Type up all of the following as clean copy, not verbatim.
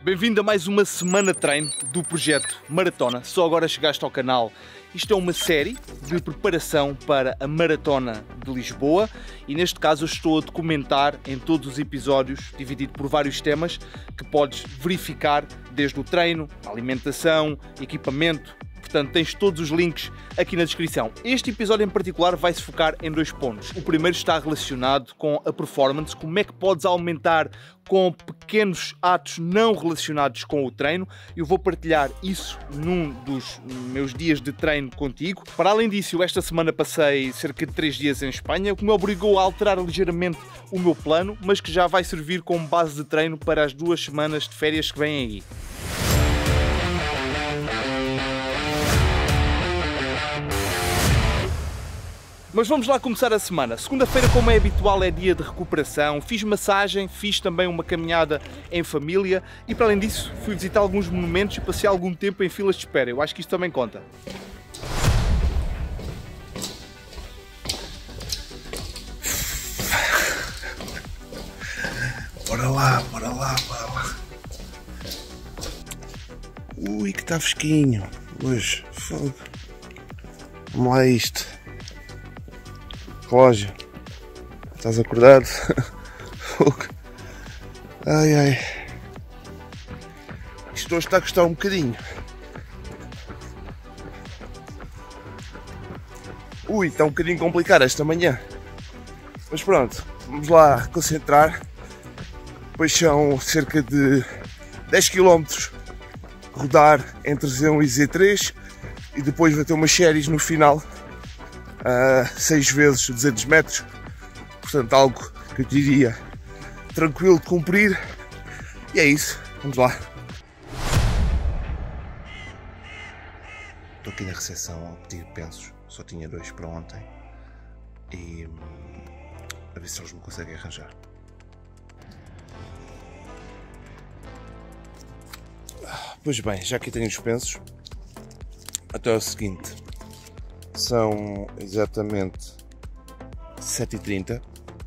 Bem-vindo a mais uma semana de treino do projeto Maratona. Só agora chegaste ao canal. Isto é uma série de preparação para a Maratona de Lisboa e neste caso eu estou a documentar em todos os episódios, dividido por vários temas, que podes verificar desde o treino, alimentação, equipamento. Portanto, tens todos os links aqui na descrição. Este episódio em particular vai se focar em dois pontos. O primeiro está relacionado com a performance, como é que podes aumentar com pequenos atos não relacionados com o treino. Eu vou partilhar isso num dos meus dias de treino contigo. Para além disso, esta semana passei cerca de 3 dias em Espanha, o que me obrigou a alterar ligeiramente o meu plano, mas que já vai servir como base de treino para as 2 semanas de férias que vêm aí. Mas vamos lá começar a semana. Segunda-feira, como é habitual, é dia de recuperação. Fiz massagem, fiz também uma caminhada em família e, para além disso, fui visitar alguns monumentos e passei algum tempo em filas de espera. Eu acho que isto também conta. Bora lá, bora lá, bora lá. Ui, que está fresquinho hoje. Fogo. Vamos lá a isto. Relógio, estás acordado? Ai ai, isto hoje está a custar um bocadinho. Ui, está um bocadinho complicado esta manhã. Mas pronto, vamos lá concentrar. Depois são cerca de 10 km rodar entre Z1 e Z3 e depois vai ter umas séries no final. 6 vezes 200 metros, portanto algo que eu diria tranquilo de cumprir, e é isso, vamos lá. Estou aqui na recepção a pedir pensos, só tinha 2 para ontem e a ver se eles me conseguem arranjar. Pois bem, já aqui tenho os pensos, até é o seguinte. São exatamente 7h30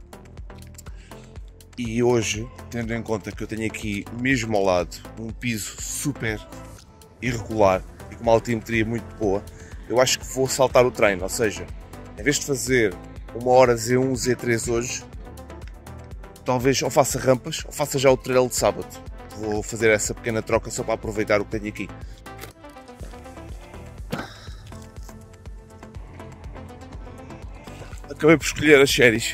e hoje, tendo em conta que eu tenho aqui mesmo ao lado um piso super irregular e com uma altimetria muito boa, eu acho que vou saltar o treino, ou seja, em vez de fazer 1 hora Z1, Z3 hoje, talvez ou faça rampas ou faça já o trail de sábado. Vou fazer essa pequena troca só para aproveitar o que tenho aqui. Acabei por escolher as séries.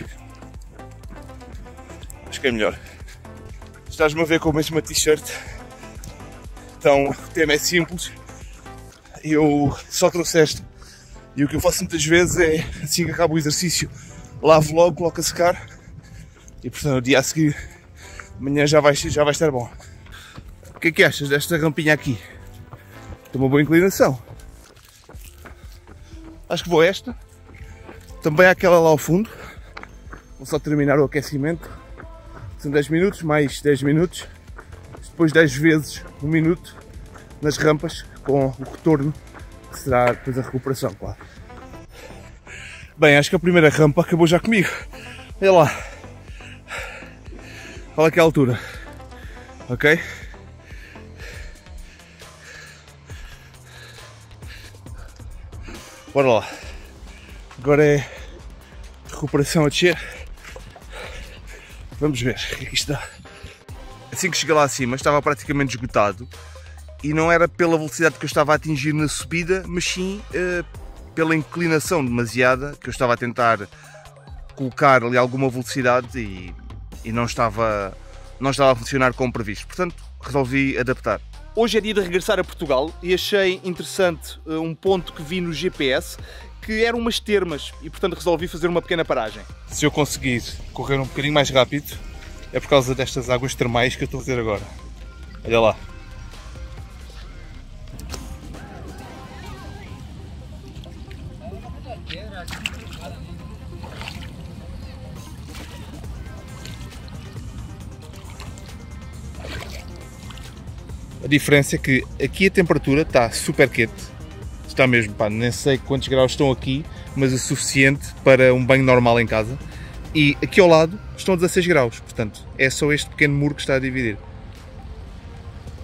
Acho que é melhor. Estás-me a ver com a mesma t-shirt. Então o tema é simples. Eu só trouxe esta. E o que eu faço muitas vezes é, assim que acabo o exercício, lavo logo, coloco a secar. E portanto no dia a seguir, amanhã já vai estar bom. O que é que achas desta rampinha aqui? Tem uma boa inclinação. Acho que vou a esta. Também há aquela lá ao fundo. Vou só terminar o aquecimento. São 10 minutos, mais 10 minutos. Depois 10 vezes 1 minuto nas rampas, com o retorno, que será depois a recuperação, claro. Bem, acho que a primeira rampa acabou já comigo. Olha lá. Olha aqui a altura. Ok? Bora lá. Agora é recuperação a descer. Vamos ver o que é que isto dá. Assim que cheguei lá acima estava praticamente esgotado e não era pela velocidade que eu estava a atingir na subida, mas sim pela inclinação demasiada que eu estava a tentar colocar ali alguma velocidade e não estava a funcionar como previsto. Portanto, resolvi adaptar. Hoje é dia de regressar a Portugal e achei interessante um ponto que vi no GPS, que eram umas termas e portanto resolvi fazer uma pequena paragem. Se eu conseguir correr um bocadinho mais rápido é por causa destas águas termais que eu estou a fazer agora. Olha lá. A diferença é que aqui a temperatura está super quente. Está mesmo, pá, nem sei quantos graus estão aqui, mas o suficiente para um banho normal em casa. E aqui ao lado estão 16 graus, portanto é só este pequeno muro que está a dividir.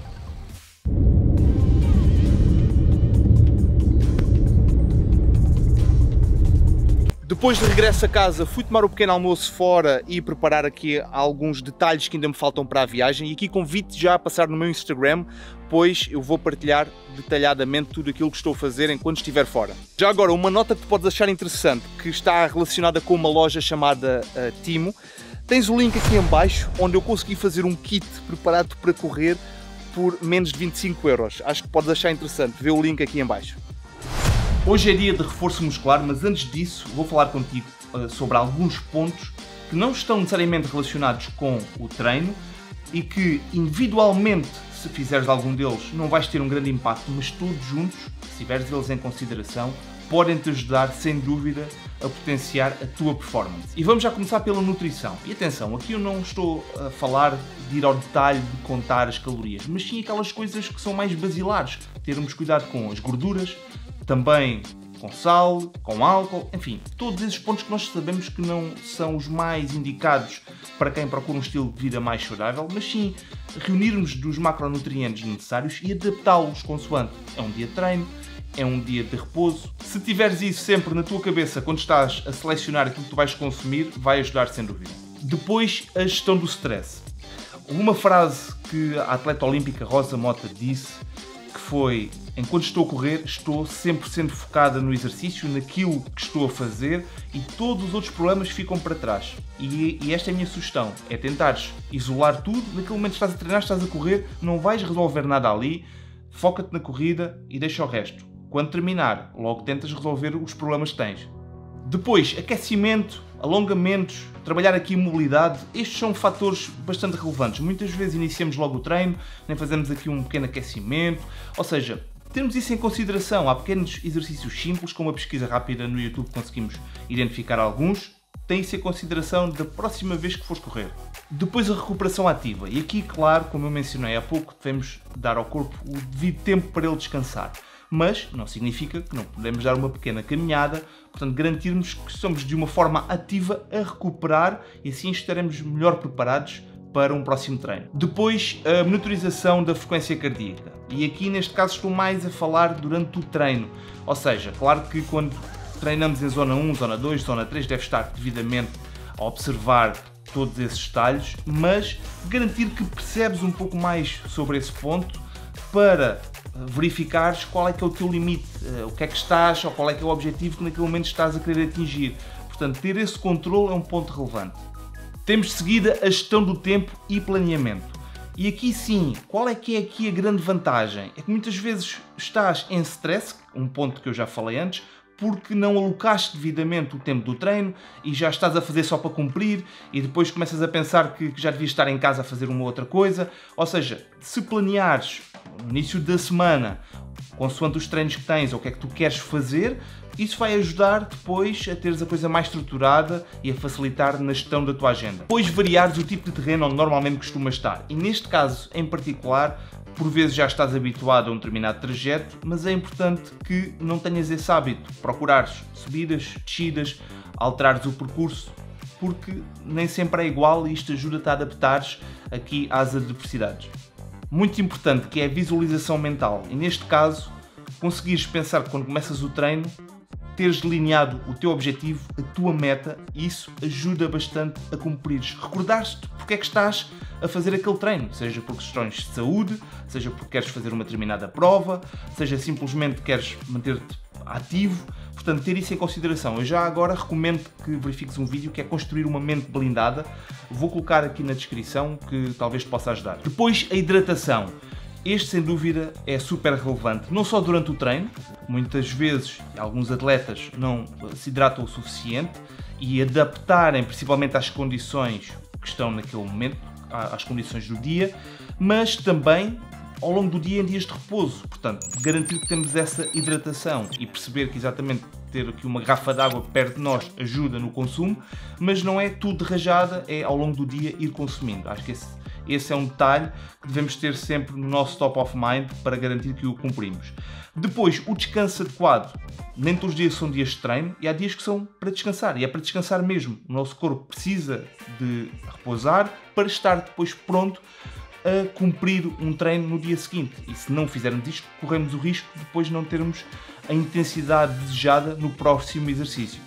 Depois de regresso a casa, fui tomar o pequeno almoço fora e preparar aqui alguns detalhes que ainda me faltam para a viagem. E aqui convido-te já a passar no meu Instagram, pois eu vou partilhar detalhadamente tudo aquilo que estou a fazer enquanto estiver fora. Já agora, uma nota que tu podes achar interessante, que está relacionada com uma loja chamada Timo. Tens o link aqui em baixo, onde eu consegui fazer um kit preparado para correr por menos de 25 euros. Acho que podes achar interessante, vê o link aqui em baixo. Hoje é dia de reforço muscular, mas antes disso vou falar contigo sobre alguns pontos que não estão necessariamente relacionados com o treino e que individualmente, se fizeres algum deles, não vais ter um grande impacto, mas todos juntos, se tiveres eles em consideração, podem-te ajudar, sem dúvida, a potenciar a tua performance. E vamos já começar pela nutrição. E atenção, aqui eu não estou a falar de ir ao detalhe de contar as calorias, mas sim aquelas coisas que são mais basilares. Termos cuidado com as gorduras, também com sal, com álcool, enfim, todos esses pontos que nós sabemos que não são os mais indicados para quem procura um estilo de vida mais saudável, mas sim reunirmos dos macronutrientes necessários e adaptá-los consoante. É um dia de treino, é um dia de repouso. Se tiveres isso sempre na tua cabeça quando estás a selecionar aquilo que tu vais consumir, vai ajudar sem dúvida. Depois, a gestão do stress. Uma frase que a atleta olímpica Rosa Mota disse, que foi: enquanto estou a correr, estou 100% focada no exercício, naquilo que estou a fazer e todos os outros problemas ficam para trás. E esta é a minha sugestão, é tentares isolar tudo, naquele momento estás a treinar, estás a correr, não vais resolver nada ali, foca-te na corrida e deixa o resto. Quando terminar, logo tentas resolver os problemas que tens. Depois, aquecimento, alongamentos, trabalhar aqui mobilidade, estes são fatores bastante relevantes. Muitas vezes iniciamos logo o treino, nem fazemos aqui um pequeno aquecimento, ou seja, temos isso em consideração. Há pequenos exercícios simples, com uma pesquisa rápida no YouTube conseguimos identificar alguns. Tem isso em consideração da próxima vez que fores correr. Depois a recuperação ativa. E aqui, claro, como eu mencionei há pouco, devemos dar ao corpo o devido tempo para ele descansar. Mas não significa que não podemos dar uma pequena caminhada, portanto garantirmos que estamos de uma forma ativa a recuperar e assim estaremos melhor preparados para um próximo treino. Depois, a monitorização da frequência cardíaca. E aqui neste caso estou mais a falar durante o treino. Ou seja, claro que quando treinamos em zona 1, zona 2, zona 3, deve estar devidamente a observar todos esses detalhes, mas garantir que percebes um pouco mais sobre esse ponto para verificares qual é que é o teu limite, o que é que estás ou qual é que é o objetivo que naquele momento estás a querer atingir. Portanto, ter esse controle é um ponto relevante. Temos de seguida a gestão do tempo e planeamento. E aqui sim, qual é que é aqui a grande vantagem? É que muitas vezes estás em stress, um ponto que eu já falei antes, porque não alocaste devidamente o tempo do treino e já estás a fazer só para cumprir e depois começas a pensar que já devias estar em casa a fazer uma outra coisa. Ou seja, se planeares no início da semana, consoante os treinos que tens ou o que é que tu queres fazer, isso vai ajudar depois a teres a coisa mais estruturada e a facilitar na gestão da tua agenda. Depois variares o tipo de terreno onde normalmente costumas estar. E neste caso em particular, por vezes já estás habituado a um determinado trajeto, mas é importante que não tenhas esse hábito. Procurares subidas, descidas, alterares o percurso, porque nem sempre é igual e isto ajuda-te a adaptares aqui às adversidades. Muito importante, que é a visualização mental. E neste caso, conseguires pensar que quando começas o treino, teres delineado o teu objetivo, a tua meta, e isso ajuda bastante a cumprires. Recordares-te porque é que estás a fazer aquele treino, seja por questões de saúde, seja porque queres fazer uma determinada prova, seja simplesmente queres manter-te ativo. Portanto, ter isso em consideração. Eu já agora recomendo que verifiques um vídeo que é construir uma mente blindada. Vou colocar aqui na descrição que talvez te possa ajudar. Depois, a hidratação. Este, sem dúvida, é super relevante, não só durante o treino. Muitas vezes, alguns atletas não se hidratam o suficiente e adaptarem principalmente às condições que estão naquele momento, às condições do dia, mas também ao longo do dia em dias de repouso. Portanto, garantir que temos essa hidratação e perceber que exatamente ter aqui uma garrafa de água perto de nós ajuda no consumo, mas não é tudo de rajada, é ao longo do dia ir consumindo. Acho que esse é um detalhe que devemos ter sempre no nosso top of mind para garantir que o cumprimos. Depois, o descanso adequado. Nem todos os dias são dias de treino e há dias que são para descansar. E é para descansar mesmo. O nosso corpo precisa de repousar para estar depois pronto a cumprir um treino no dia seguinte. E se não fizermos isto, corremos o risco de depois não termos a intensidade desejada no próximo exercício.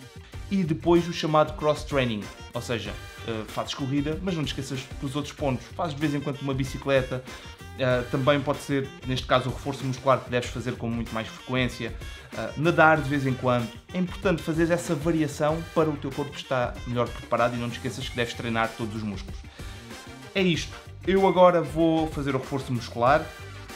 e depois o chamado cross-training, ou seja, fazes corrida, mas não te esqueças dos outros pontos, fazes de vez em quando uma bicicleta, também pode ser, neste caso, o reforço muscular que deves fazer com muito mais frequência, nadar de vez em quando. É importante fazer essa variação para o teu corpo estar melhor preparado e não te esqueças que deves treinar todos os músculos. É isto. Eu agora vou fazer o reforço muscular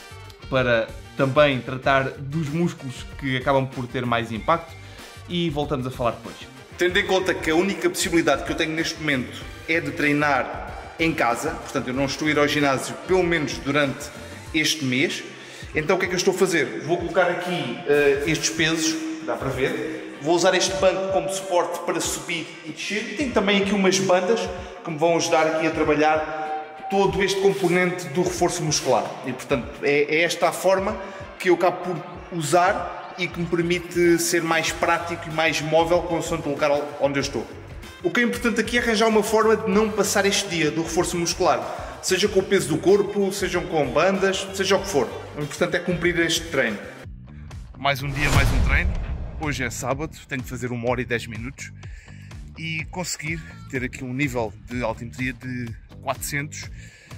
para também tratar dos músculos que acabam por ter mais impacto e voltamos a falar depois. Tendo em conta que a única possibilidade que eu tenho neste momento é de treinar em casa, portanto eu não estou a ir ao ginásio pelo menos durante este mês, então o que é que eu estou a fazer? Vou colocar aqui estes pesos, dá para ver, vou usar este banco como suporte para subir e descer, tenho também aqui umas bandas que me vão ajudar aqui a trabalhar todo este componente do reforço muscular e portanto é esta a forma que eu acabo por usar e que me permite ser mais prático e mais móvel consoante o lugar onde eu estou. O que é importante aqui é arranjar uma forma de não passar este dia do reforço muscular, seja com o peso do corpo, sejam com bandas, seja o que for. O importante é cumprir este treino. Mais um dia, mais um treino. Hoje é sábado, tenho de fazer 1 hora e 10 minutos e conseguir ter aqui um nível de altimetria de 400.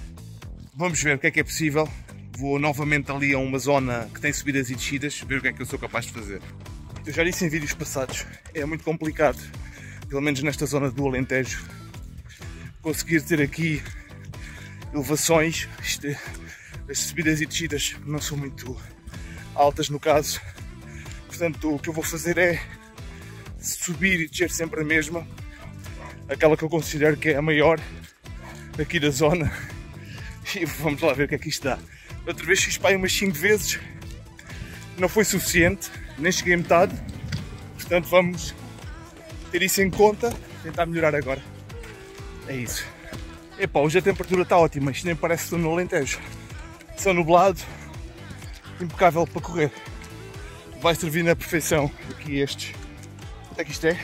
Vamos ver o que é possível. Vou novamente ali a uma zona que tem subidas e descidas, ver o que é que eu sou capaz de fazer. Eu já disse em vídeos passados, é muito complicado, pelo menos nesta zona do Alentejo, conseguir ter aqui elevações. As subidas e descidas não são muito altas no caso, portanto o que eu vou fazer é subir e descer sempre a mesma, aquela que eu considero que é a maior aqui da zona, e vamos lá ver o que é que isto dá. Outra vez fiz para aí umas 5 vezes, não foi suficiente, nem cheguei a metade, portanto vamos ter isso em conta, tentar melhorar agora. É isso. Epá, hoje a temperatura está ótima, isto nem parece que estou no Alentejo. Céu nublado, impecável para correr. Vai servir na perfeição aqui estes, quanto é que isto é?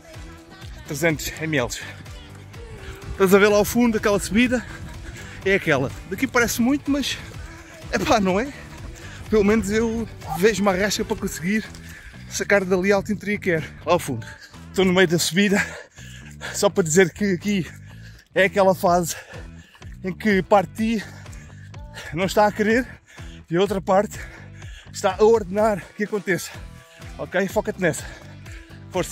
300 ml. Estás a ver lá ao fundo, aquela subida, é aquela. Daqui parece muito, mas epá, não é? Pelo menos eu vejo uma rasca para conseguir sacar dali a altimetria que quero, lá ao fundo. Estou no meio da subida, só para dizer que aqui é aquela fase em que parte de ti não está a querer e a outra parte está a ordenar que aconteça. Ok? Foca-te nessa. Força.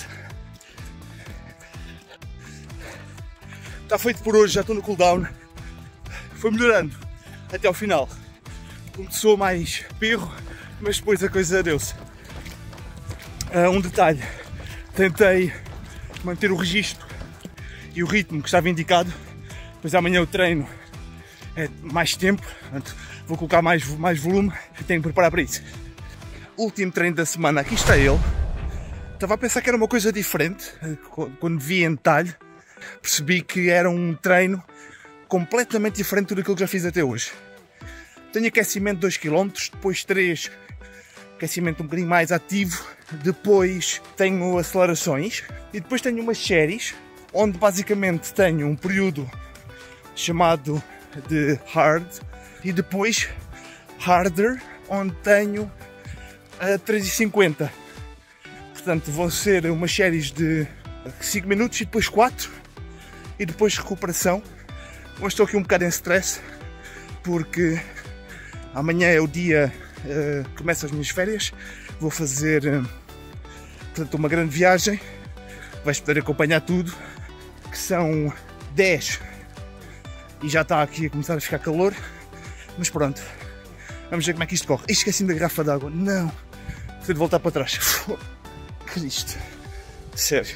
Está feito por hoje, já estou no cooldown. Foi melhorando até ao final. Começou mais perro, mas depois a coisa deu-se. Um detalhe, tentei manter o registro e o ritmo que estava indicado, pois amanhã o treino é mais tempo, portanto vou colocar mais volume e tenho que preparar para isso. Último treino da semana, aqui está ele. Estava a pensar que era uma coisa diferente, quando vi em detalhe, percebi que era um treino completamente diferente de tudo aquilo que já fiz até hoje. Tenho aquecimento 2 km, depois 3, aquecimento um bocadinho mais ativo, depois tenho acelerações e depois tenho umas séries onde basicamente tenho um período chamado de hard e depois harder, onde tenho a 3,50. Portanto vão ser umas séries de 5 minutos e depois 4 e depois recuperação. Mas estou aqui um bocado em stress porque amanhã é o dia que começo as minhas férias. Vou fazer portanto, uma grande viagem. Vais poder acompanhar tudo, que são 10 e já está aqui a começar a ficar calor. Mas pronto, vamos ver como é que isto corre. Esqueci-me da garrafa de água. Não, preciso de voltar para trás. Cristo, sério.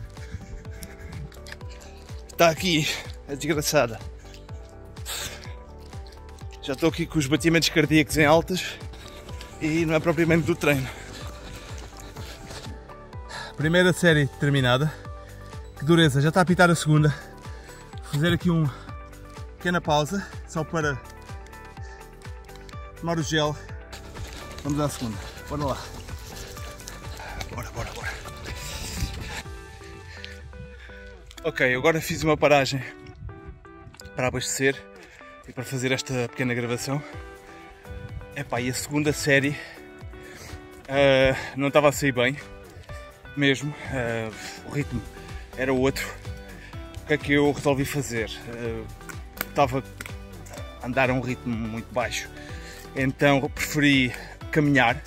Está aqui a desgraçada. Já estou aqui com os batimentos cardíacos em altas e não é propriamente do treino. Primeira série terminada. Que dureza, já está a apitar a segunda. Vou fazer aqui uma pequena pausa, só para tomar o gel. Vamos à segunda. Bora lá. Bora. Ok, agora fiz uma paragem para abastecer e para fazer esta pequena gravação. Epá, e a segunda série não estava a sair bem. mesmo, o ritmo era outro. O que é que eu resolvi fazer? Estava a andar a um ritmo muito baixo, então preferi caminhar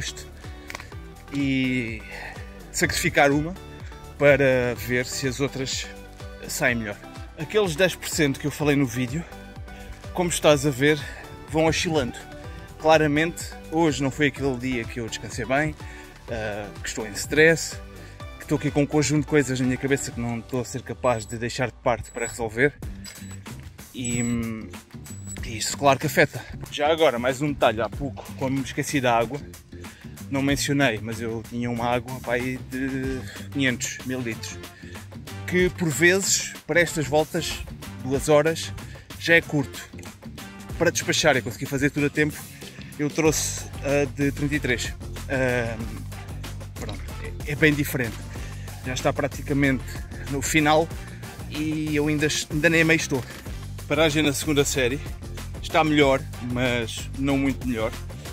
e sacrificar uma para ver se as outras saem melhor. Aqueles 10% que eu falei no vídeo, como estás a ver, vão oscilando. Claramente, hoje não foi aquele dia que eu descansei bem, que estou em stress, que estou aqui com um conjunto de coisas na minha cabeça que não estou a ser capaz de deixar de parte para resolver. E isso, claro que afeta. Já agora, mais um detalhe, há pouco, quando me esqueci da água, não mencionei, mas eu tinha uma água aí de 500 ml, que por vezes, para estas voltas, 2 horas, já é curto. Para despachar e conseguir fazer tudo a tempo, eu trouxe a de 33. Pronto, é bem diferente. Já está praticamente no final e eu ainda nem a meio estou. Paragem na segunda série. Está melhor, mas não muito melhor.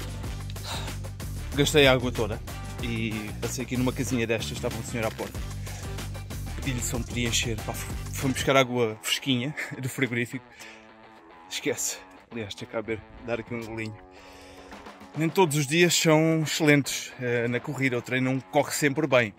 Gastei a água toda e passei aqui numa casinha destas, estava um senhor à porta. Pedi-lhe se ele podia encher. Foi buscar água fresquinha do frigorífico. Esquece. Aliás, tinha que dar aqui um golinho. Nem todos os dias são excelentes na corrida. O treino não corre sempre bem.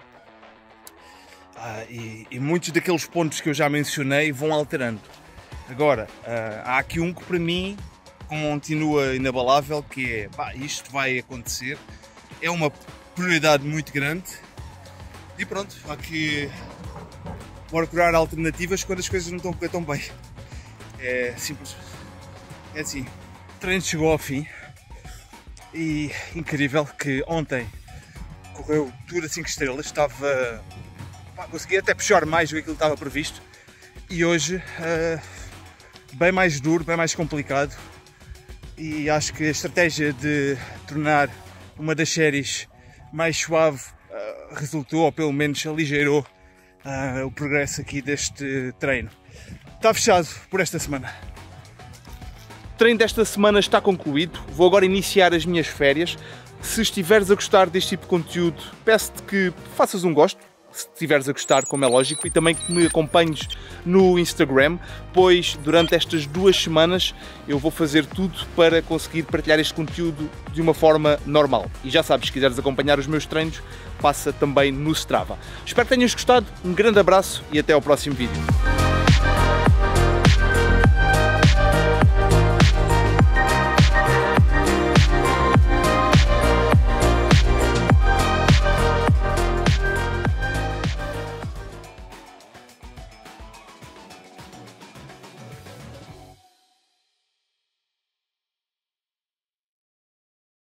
E muitos daqueles pontos que eu já mencionei vão alterando. Agora, há aqui um que para mim continua inabalável, que é, isto vai acontecer, é uma prioridade muito grande e pronto, há que procurar alternativas quando as coisas não estão a correr tão bem. É simples, é assim, o treino chegou ao fim e incrível que ontem correu tudo a 5 estrelas, consegui até puxar mais do que aquilo que estava previsto e hoje bem mais duro, bem mais complicado. E acho que a estratégia de tornar uma das séries mais suave resultou, ou pelo menos aligeirou o progresso aqui deste treino. Está fechado por esta semana. O treino desta semana está concluído. Vou agora iniciar as minhas férias. Se estiveres a gostar deste tipo de conteúdo, peço-te que faças um gosto. Se estiveres a gostar, como é lógico, e também que me acompanhes no Instagram, pois durante estas 2 semanas eu vou fazer tudo para conseguir partilhar este conteúdo de uma forma normal. E já sabes, se quiseres acompanhar os meus treinos, passa também no Strava. Espero que tenhas gostado, um grande abraço e até ao próximo vídeo.